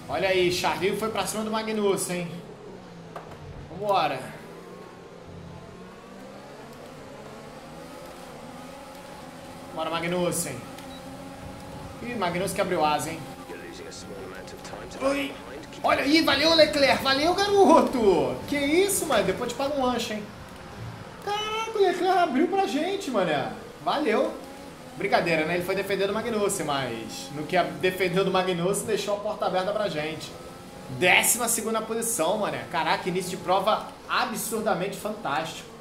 Olha aí, Charlinho foi pra cima do Magnussen, hein? Vambora. Bora, Magnussen. Ih, Magnussen que abriu asa, hein? Ui. Olha aí, valeu, Leclerc. Valeu, garoto. Que isso, mano. Depois te paga um lanche, hein? Caraca, o Leclerc abriu pra gente, mané. Valeu. Brincadeira, né? Ele foi defender do Magnussen, mas no que defendeu do Magnussen, deixou a porta aberta pra gente. 12ª posição, mané. Caraca, início de prova absurdamente fantástico.